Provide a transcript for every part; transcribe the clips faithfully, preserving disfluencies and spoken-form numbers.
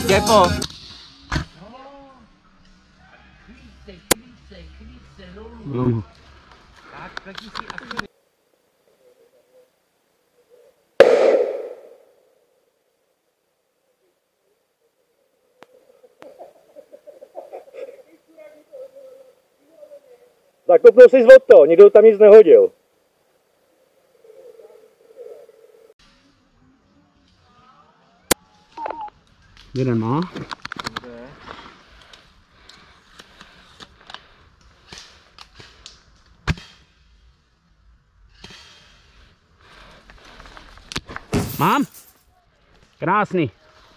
Kepo. No. Zakopnul jsi od to, nikdo tam nic nehodil. Jeden má. Mám? Krásný.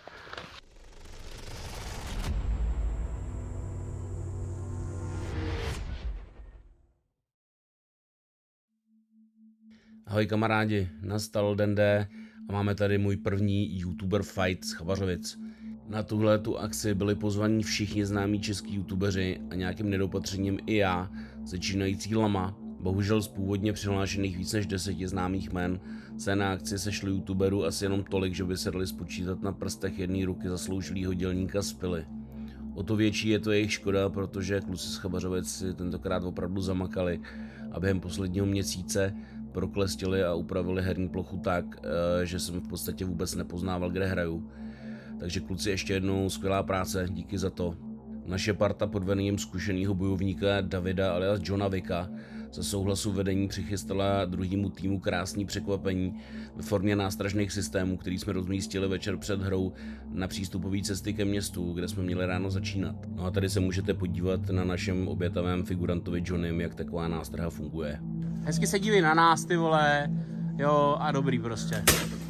Ahoj kamarádi, nastal den D a máme tady můj první YouTuber fight z Chavařovic. Na tuhle tu akci byli pozvaní všichni známí český youtubeři a nějakým nedopatřením i já, začínající lama. Bohužel z původně přihlášených víc než deseti známých jmen se na akci sešlo youtuberů asi jenom tolik, že by se dali spočítat na prstech jedné ruky zasloužilýho dělníka z Pily. O to větší je to jejich škoda, protože kluci z Chavařovic si tentokrát opravdu zamakali a během posledního měsíce proklestili a upravili herní plochu tak, že jsem v podstatě vůbec nepoznával, kde hraju. Takže kluci, ještě jednou skvělá práce, díky za to. Naše parta pod vedením zkušeného bojovníka Davida alias Johna Vicka za souhlasu vedení přichystala druhému týmu krásný překvapení ve formě nástražných systémů, který jsme rozmístili večer před hrou na přístupové cesty ke městu, kde jsme měli ráno začínat. No a tady se můžete podívat na našem obětavém figurantovi Johnnym, jak taková nástraha funguje. Hezky se dívej na nás, ty vole, jo, a dobrý prostě.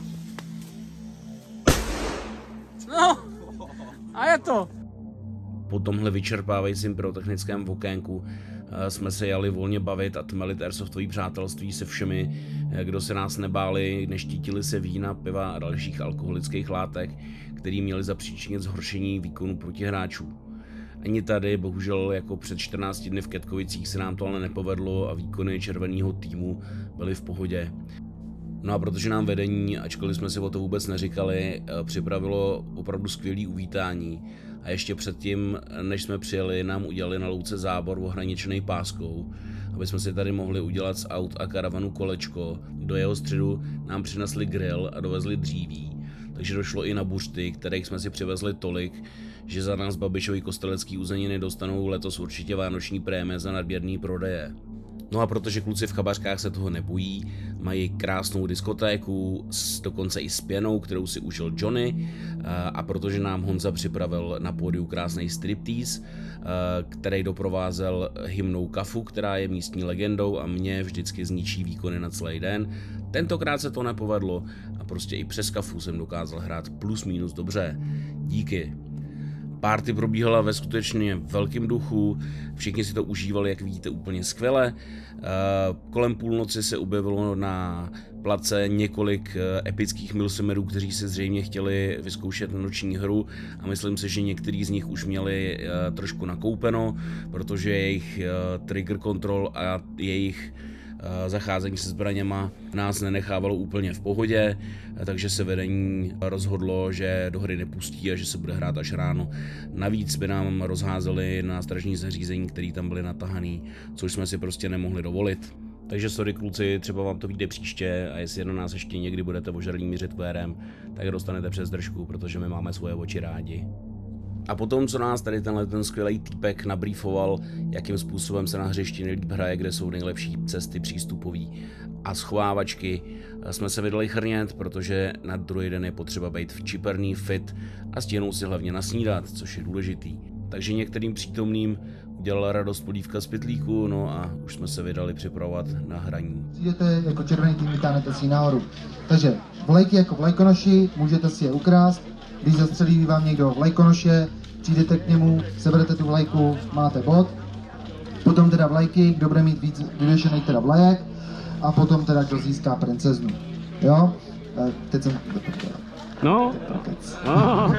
No, a je to. Po tomhle vyčerpávajícím pyrotechnickém okénku jsme se jali volně bavit a tmelit airsoftový přátelství se všemi, kdo se nás nebáli, neštítili se vína, piva a dalších alkoholických látek, který měli zapříčinit zhoršení výkonu protihráčů. Ani tady, bohužel jako před čtrnácti dny v Ketkovicích, se nám to ale nepovedlo a výkony červeného týmu byly v pohodě. No a protože nám vedení, ačkoliv jsme si o to vůbec neříkali, připravilo opravdu skvělý uvítání a ještě předtím, než jsme přijeli, nám udělali na louce zábor ohraničený páskou, aby jsme si tady mohli udělat z aut a karavanu kolečko. Do jeho středu nám přinesli grill a dovezli dříví, takže došlo i na buřty, kterých jsme si přivezli tolik, že za nás Babišový kostelecký uzeniny dostanou letos určitě vánoční prémie za nadměrný prodeje. No a protože kluci v Chabařkách se toho nebojí, mají krásnou diskotéku, dokonce i s pěnou, kterou si užil Johnny, a protože nám Honza připravil na pódiu krásný striptease, který doprovázel hymnou Kafu, která je místní legendou a mě vždycky zničí výkony na celý den. Tentokrát se to nepovedlo a prostě i přes Kafu jsem dokázal hrát plus minus dobře. Díky. Party probíhala ve skutečně velkém duchu, všichni si to užívali, jak vidíte, úplně skvěle. Kolem půlnoci se objevilo na place několik epických milsimerů, kteří si zřejmě chtěli vyzkoušet noční hru a myslím si, že některý z nich už měli trošku nakoupeno, protože jejich trigger control a jejich zacházení se zbraněma nás nenechávalo úplně v pohodě, takže se vedení rozhodlo, že do hry nepustí a že se bude hrát až ráno. Navíc by nám rozházeli nástražní zařízení, které tam byly natahaný, což jsme si prostě nemohli dovolit. Takže sorry kluci, třeba vám to vyjde příště a jestli na nás ještě někdy budete ožralí mířit kvérem, tak dostanete přes držku, protože my máme svoje oči rádi. A potom, co nás tady tenhle ten skvělý týpek nabrýfoval, jakým způsobem se na hřišti nejlíp hraje, kde jsou nejlepší cesty přístupový a schovávačky, jsme se vydali chrnět, protože na druhý den je potřeba být včiperný, fit a stihnout si hlavně nasnídat, což je důležitý. Takže některým přítomným udělala radost polívka z pytlíku, no a už jsme se vydali připravovat na hraní. Jdete jako červený tým, vytáhnete si nahoru. Takže vlajky jako vlajkonoši, můžete si je ukrást. Když zastřelí vám někdo vlajkonoše, přijdete k němu, seberete tu vlajku, máte bod. Potom teda vlajky, kdo bude mít víc vyvěšených teda vlajek. A potom teda kdo získá princeznu. Jo? Teď jsem... No. no.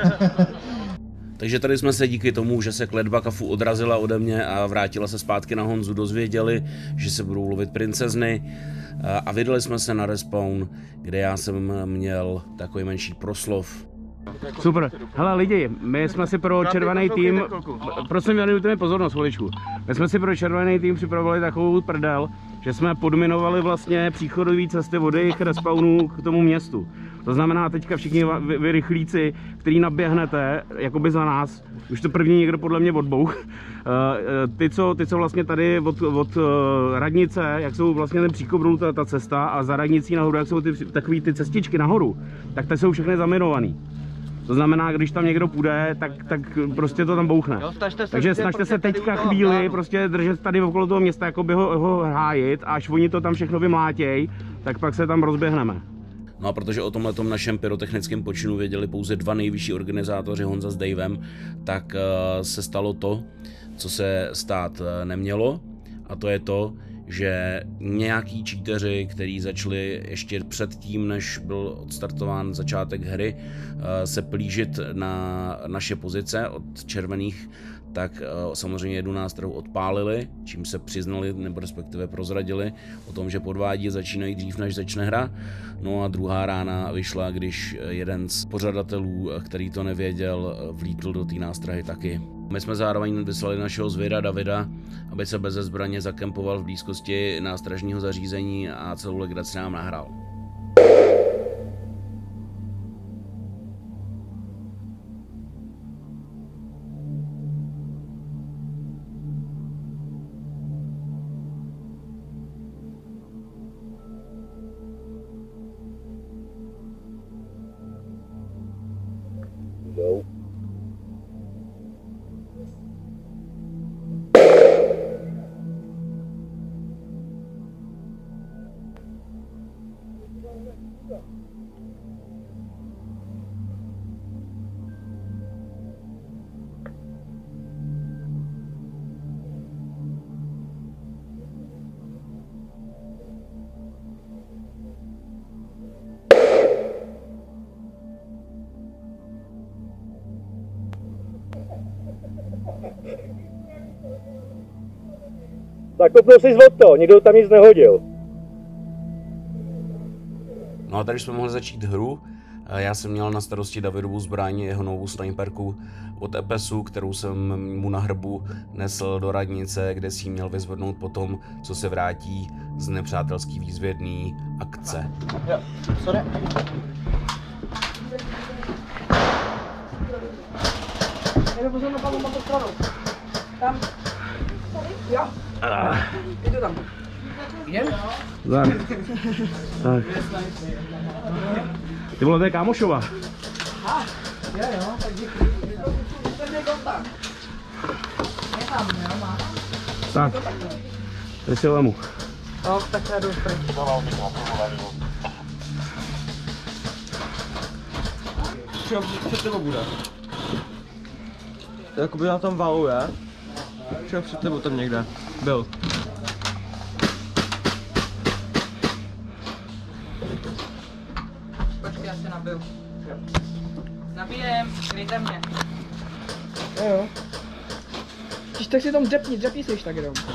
Takže tady jsme se díky tomu, že se kletba Kafu odrazila ode mě a vrátila se zpátky na Honzu, dozvěděli, že se budou lovit princezny a vydali jsme se na respawn, kde já jsem měl takový menší proslov. Super. Hele lidi, my jsme si pro červený tým, prosím věnujte mi pozornost chviličku. My jsme si pro červený tým připravili takovou prdel, že jsme podminovali vlastně příchodové cesty od jejich respawnů k tomu městu. To znamená teďka všichni vy, vy rychlíci, který naběhnete, jakoby za nás, už to první někdo podle mě odbouch. Ty, co, ty, co vlastně tady od, od radnice, jak jsou vlastně ten příkop ta, ta cesta a za radnicí nahoru, jak jsou ty, takový ty cestičky nahoru, tak ty jsou všechny zaminovaný. To znamená, když tam někdo půjde, tak, tak prostě to tam bouchne. Jo, se, takže snažte se teďka chvíli prostě držet tady okolo toho města, jako by ho, ho hájit, a až oni to tam všechno vymlátěj, tak pak se tam rozběhneme. No a protože o tomhletom našem pyrotechnickém počinu věděli pouze dva nejvyšší organizátoři, Honza s Davem, tak uh, se stalo to, co se stát uh, nemělo, a to je to, že nějaký cheateři, kteří začali ještě předtím, než byl odstartován začátek hry, se plížit na naše pozice od červených, tak samozřejmě jednu nástrahu odpálili, čím se přiznali nebo respektive prozradili o tom, že podvádí začínají dřív, než začne hra. No a druhá rána vyšla, když jeden z pořadatelů, který to nevěděl, vlítl do té nástrahy taky. My jsme zároveň vyslali našeho zvěda Davida, aby se beze zbraně zakempoval v blízkosti nástražního zařízení a celou legraci nám nahrál. No. Tak kopnul jsi od to, nikdo tam nic nehodil. No a tady jsme mohli začít hru. Já jsem měl na starosti Davidovu zbraň, jeho novou sniperku od Epesu, kterou jsem mu na hrbu nesl do radnice, kde si ji měl vyzvednout potom, co se vrátí z nepřátelský výzvědný akce. Jo, sorry. Jde pozor na palu, na to stranu. Tam. Jo. Jdu tam. Jdem? Tak. Tak. Ty vole, to je kámošova. Aha, jo jo, tak děkuji. To je kontakt. Je tam, jo, má. Tak. Tady si lemu. No, tak já jdu pryč. Co před tebou bude? To jakoby na tom valu, je? Čo před tebou tam někde byl? Počkej, já se nabiju. Nabijem, kryjte mě. Jo jo. Když tak si tam dřepni, dřepni si tak jenom.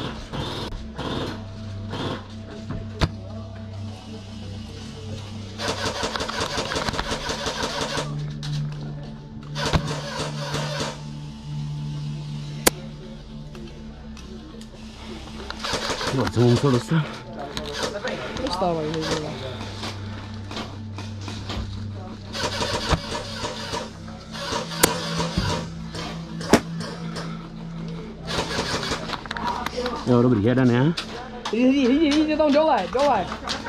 No, co mu musel dostat? Dostávají, hejzela. Jo, dobrý, jeden je. Jdi, jdi, jdi tam dole, dole.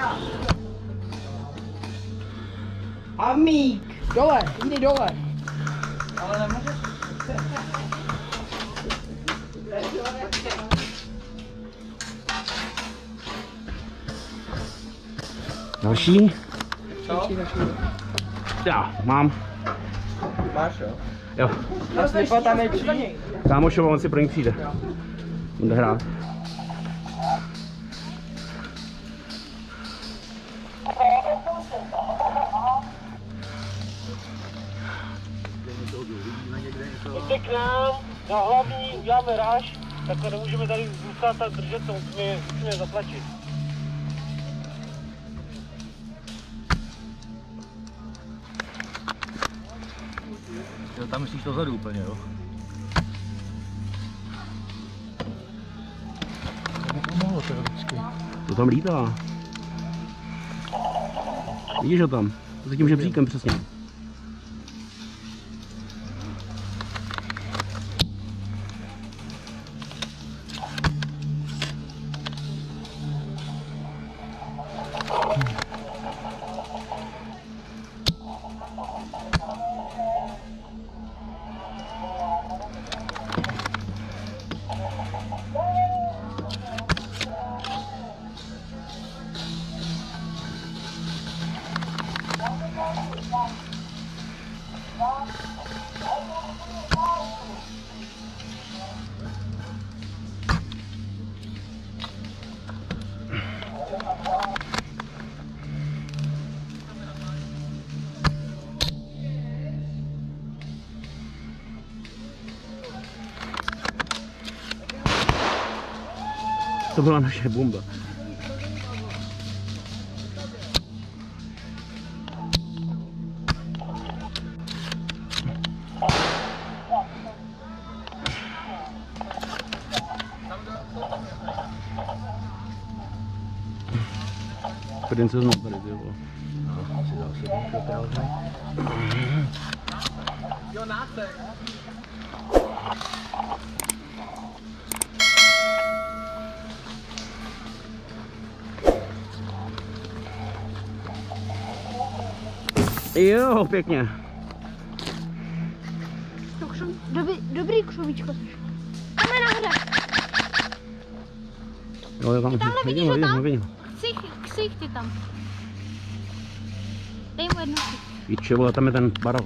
Amík, dole, jdi dole. Ale nemůžeš. Další? Co? Já, mám. Máš, jo? Jo. A slipa tam je čí? Kámošova, on si pro ní přijde. Bude hrát. Pojďte k nám, na hlavní uděláme ráž, takhle nemůžeme tady zůstat a držet to, musíme, musíme zatlačit. Jo, tam myslíš to zadu úplně, jo? To mi pomohlo teoreticky. To tam lítá. Vidíš ho tam? To tím žebříkem přesně. To byla naše bomba. Princeznou tady, ty vole. Jo, nácek. Jo, pěkně. Dobrý, dobrý křovíčko. Tam je nahoře. Jo, je tam. Tamhle Vidím vidíš ho, ho vidím ho, tam? vidím ho. Ksich, ksich ty tam. Dej mu jednu. Píče, vole, tam je ten barok.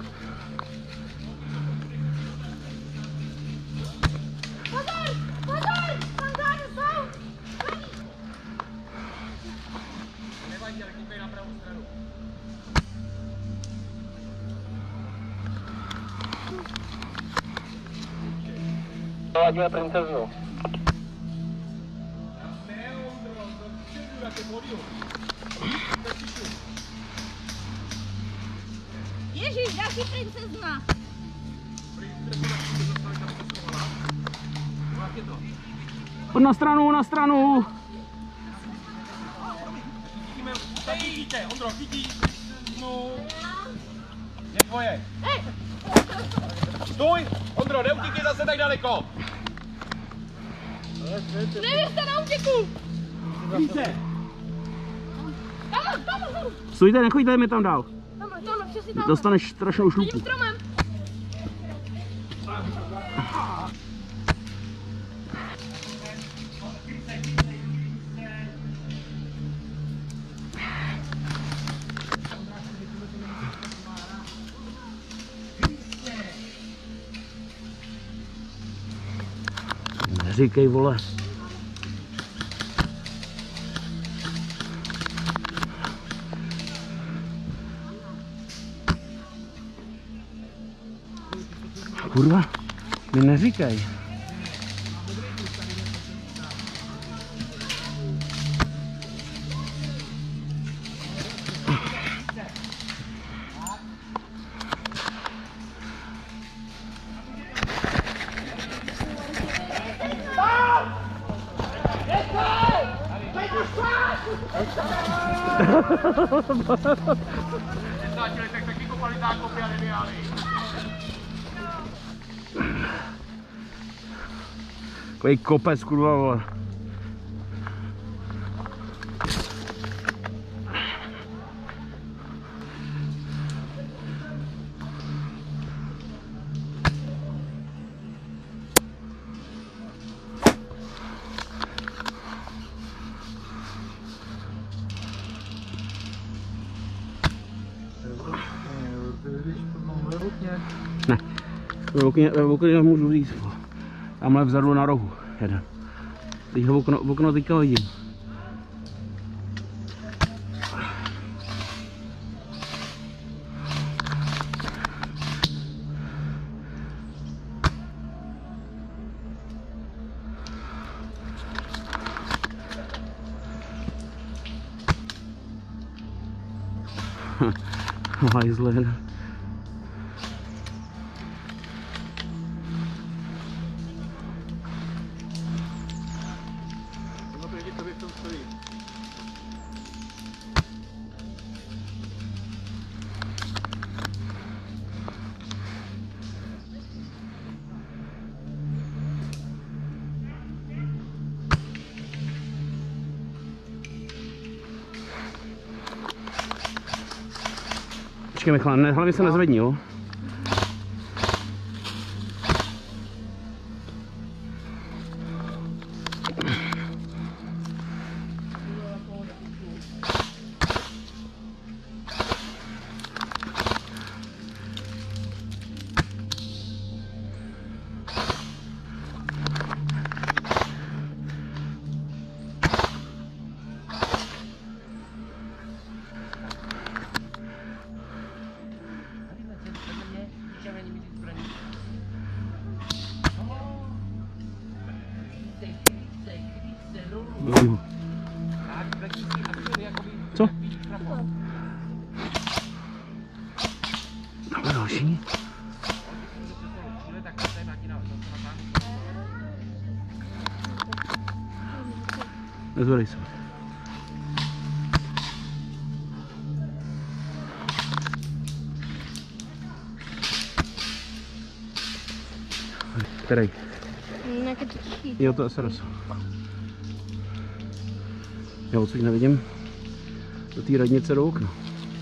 Pozor! Pozor! Tam záru jsou! Nevadí, ale kýpej na pravou stranu. Ladíme princeznu. Ježíš, další princezna! Pojď na stranu, na stranu! Vidíme, tady vidíte, Ondro, vidí. No. Je tvoje. Stůj! Ondro, neutíkej zase tak daleko! Nevěřte na útěku! Víte! Tam, tam, tam! Stůjte, nechoďte mi tam dál. Tamhle, tamhle, přesně tam. Dostaneš strašnou Tím šlupu. stromem. Neříkej, vole. Kurva, mi neříkej. Nesnáčili tak taky kopali zákopy a nevějali. Takový kopec, kurva, vole. Ne, ve okně, ve okně nemůžu říct. Tamhle vzadu na rohu jeden. Teď ho v okno, v okno teďka vidím. Hajzle. Počkej, Michal, ne, hlavně se nezvedni, jo? Co? Dáme další. Nezvedej se. Který? Nějaké to tichý. Jo, to je S R S. Já odsud nevidím do té radnice do okna.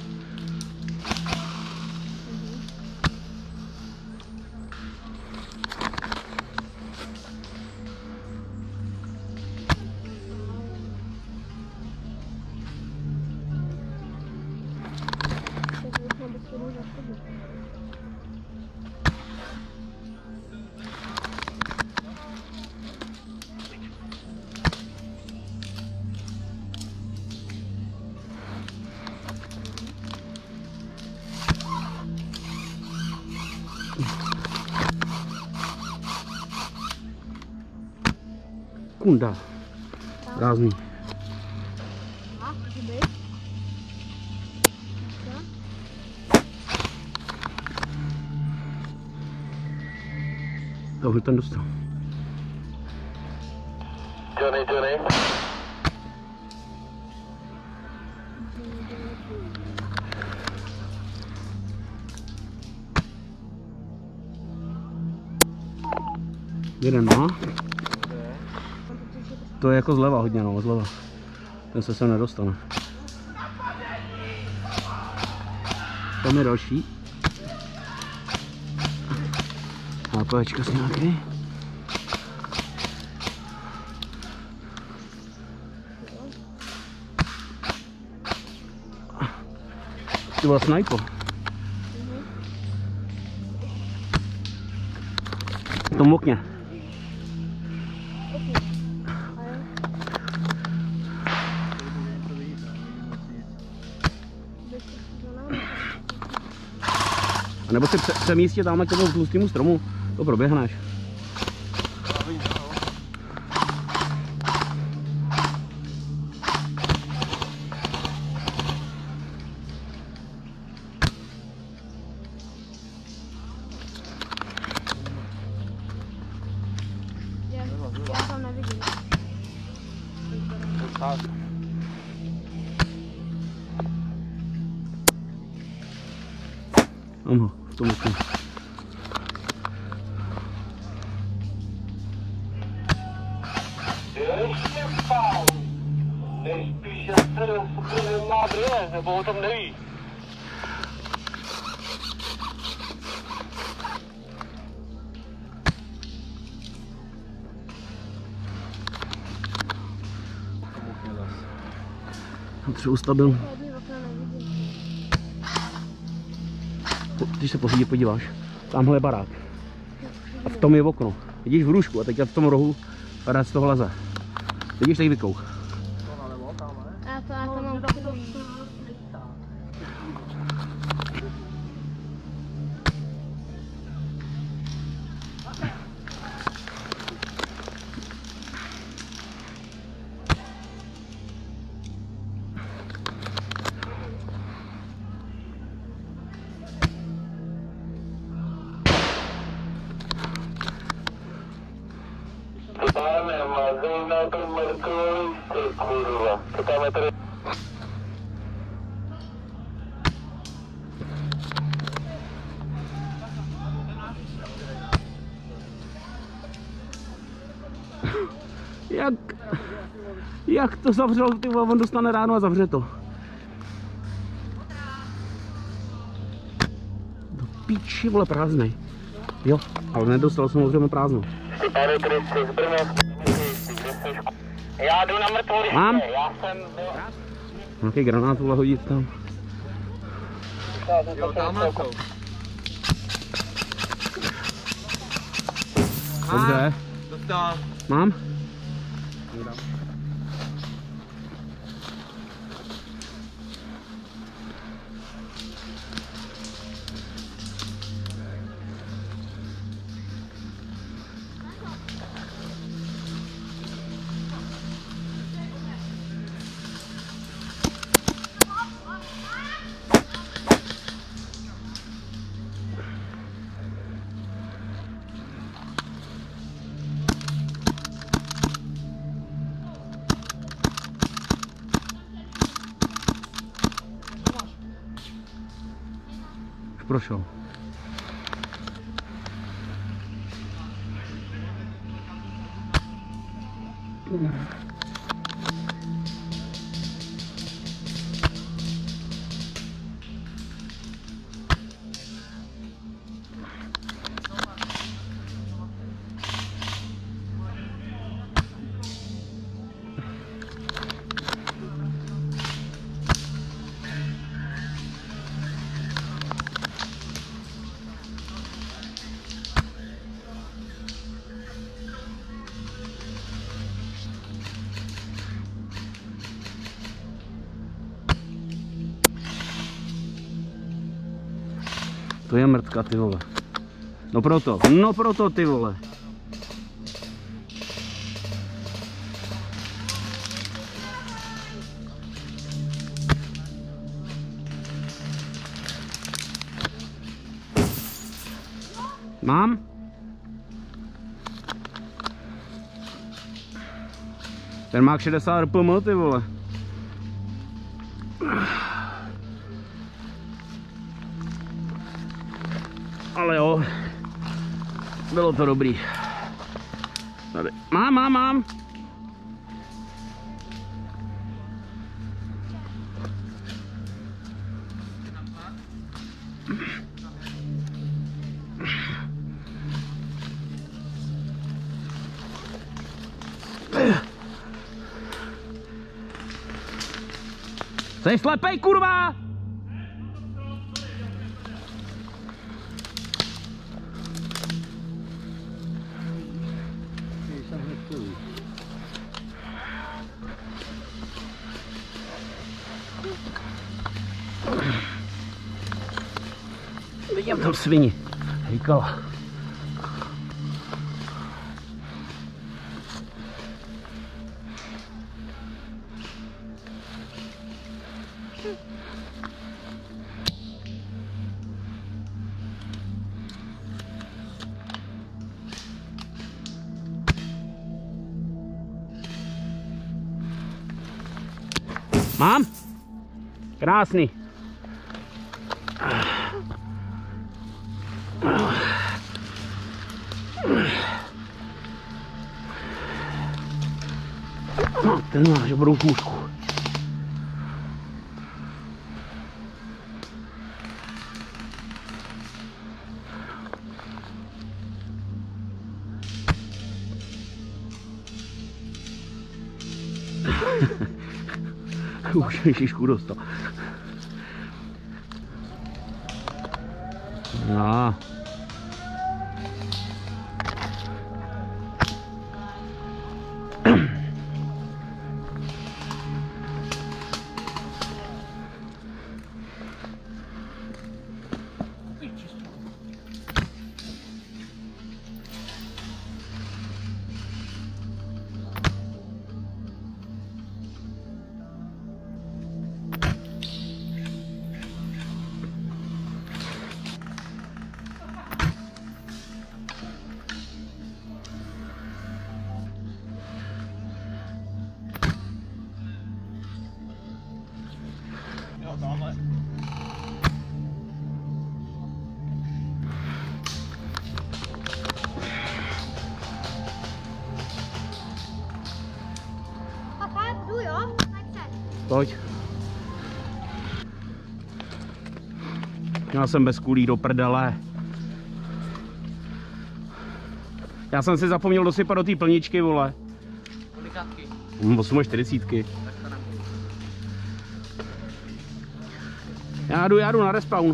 Kunda. Rázný. A, kdyby? To už ten dostal. Johnny, Johnny. Jeden má. To je jako zleva hodně, no, zleva. Ten se sem nedostane. Tam je další. HPčka si nějaký. Ty byla snajpo. V tom okně. A nebo si přemístě tamhle k tomu tlustému stromu, to proběhneš. Já, já to nevidím. Aha, v tom okně. Ještě spál. Nejspíš, že se nemá brýle, nebo o tom neví. Třeba ustabil. Když se pohodí, podíváš, tamhle je barák. A v tom je okno. Vidíš v růžku a teď v tom rohu padá z toho leze. Vidíš tady vykouch. Já to, já to mám takový. Máme mazej na tom Merkurovi, kurva. To tam je tady. Jak, jak to zavřel, ty vole, on dostane ráno a zavře to. píči, vole, prázdnej. Jo, ale nedostal jsem samozřejmě prázdnou. Já jdu na mrtvoliště, Mám? já jsem... Nějaký granát, vole, hodit tam. Jo, tamhle jsou. Dobře. Dostal. Mám? Prošel. To je mrtka, ty vole. No proto, no proto, ty vole. Mám? Ten má šedesát R P M, ty vole. Ale jo, bylo to dobrý. Tady. Mám, mám, mám. Jsi slepej, kurva! Vidím tam svini. Hejkala. Mám? Krásný. No, ten máš dobrou kůžku. Už mi šišku dostal. No. Pojď. Já jsem bez kulí do prdele. Já jsem si zapomněl dosypat do té plničky, vole. Kolikátky? osm čtyřicítky. Já jdu, já jdu na respawn.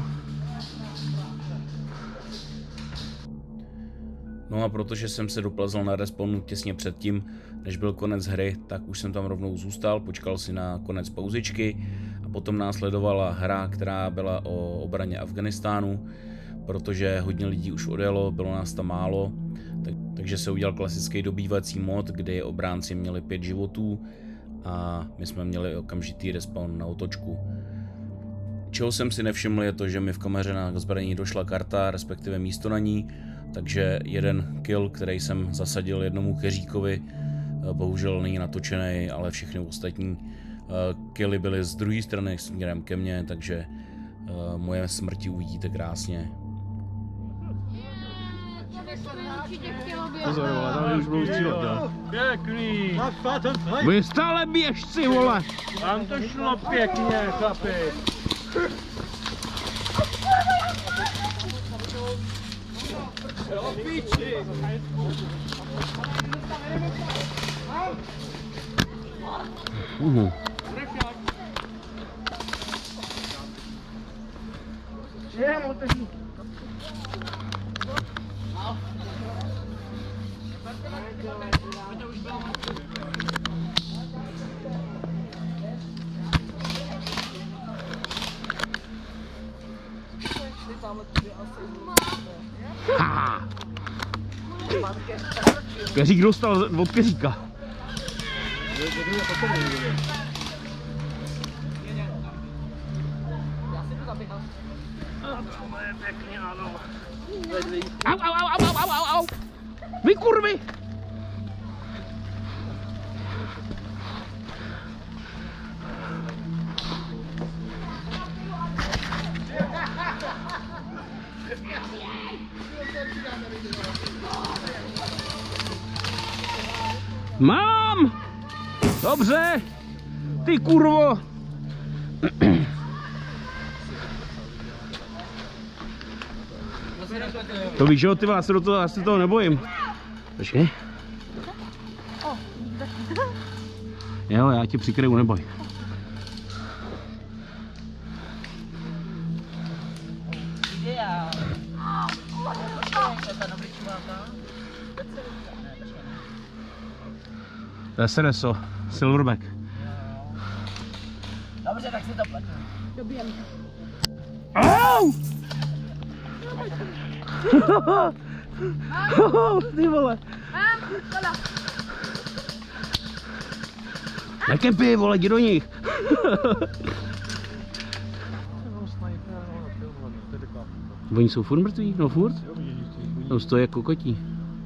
No a protože jsem se doplazil na respawnu těsně předtím, než byl konec hry, tak už jsem tam rovnou zůstal, počkal si na konec pauzičky a potom následovala hra, která byla o obraně Afghánistánu, protože hodně lidí už odjelo, bylo nás tam málo, tak, takže se udělal klasický dobývací mod, kdy obránci měli pět životů a my jsme měli okamžitý respawn na otočku. Čeho jsem si nevšiml je to, že mi v kameře na zbraní došla karta, respektive místo na ní, takže jeden kill, který jsem zasadil jednomu keříkovi, bohužel není natočený, ale všechny ostatní killy byly z druhé strany směrem ke mně, takže moje smrti uvidíte krásně. Pozor, vole, tam už budou střílet, jo. Pěkný. Vy stále běžci, vole. Tam to šlo pěkně, chlapi. Uhum. Ha! Keřík dostal od keříka. Au, au, au, au, au, au, au. Vy kurvy! Mám! Dobře! Ty kurvo! To víš, že jo, ty vás se do toho, já se toho nebojím. Počkej. Jo, já tě přikryju, neboj. To je Sereso, Silverback. Dobře, tak si to platí. Dobijem. Au! Ty vole. Mám, kola. Nekepy, vole, jdi do nich. Oni jsou furt mrtví, no furt. Tam stojí jako kokotí.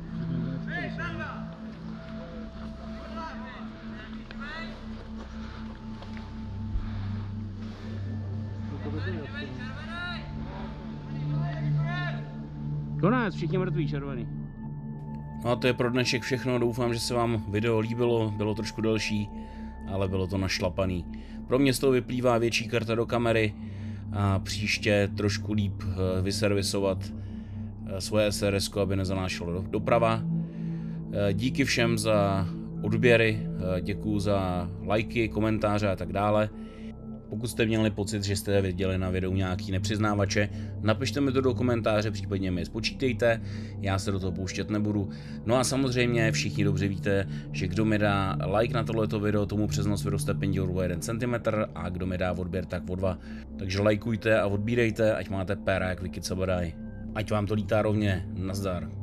Konec, všichni mrtví, červený. No a to je pro dnešek všechno, doufám, že se vám video líbilo, bylo trošku delší, ale bylo to našlapaný. Pro mě z toho vyplývá větší karta do kamery a příště trošku líp vyservisovat svoje S R S, aby nezanášelo doprava. Díky všem za odběry, děkuju za lajky, komentáře a tak dále. Pokud jste měli pocit, že jste viděli na videu nějaký nepřiznávače, napište mi to do komentáře, případně mi spočítejte, já se do toho pouštět nebudu. No a samozřejmě všichni dobře víte, že kdo mi dá like na tohleto video, tomu přes noc vyroste pinděl o jeden centimetr a kdo mi dá odběr, tak o dva. Takže lajkujte a odbírejte, ať máte péra jak Wicked Sabadaj. Ať vám to lítá rovně, nazdar.